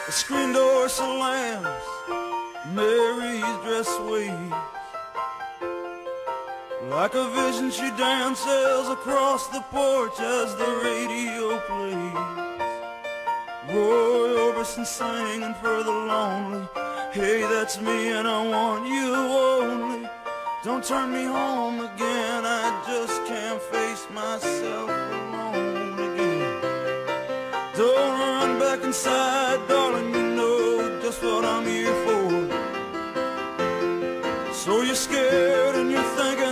The screen door slams, Mary's dress waves. Like a vision she dances across the porch as the radio plays. Roy Orbison singing for the lonely. Hey, that's me and I want you only. Don't turn me home again, I just can't face myself alone again. Don't run back inside, darling, you know just what I'm here for. So you're scared and you're thinking